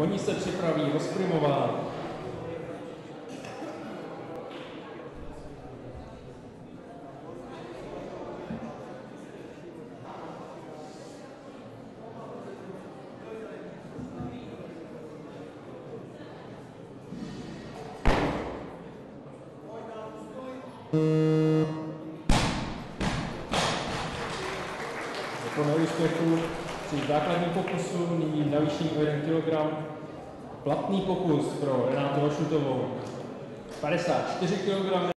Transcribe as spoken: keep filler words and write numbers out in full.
Po ní se připraví Rozprymová. Po neúspěchu při základním pokusu nyní navýšení o jeden kilogram. Platný pokus pro Renátu Vašutovou. padesát čtyři kilogramů.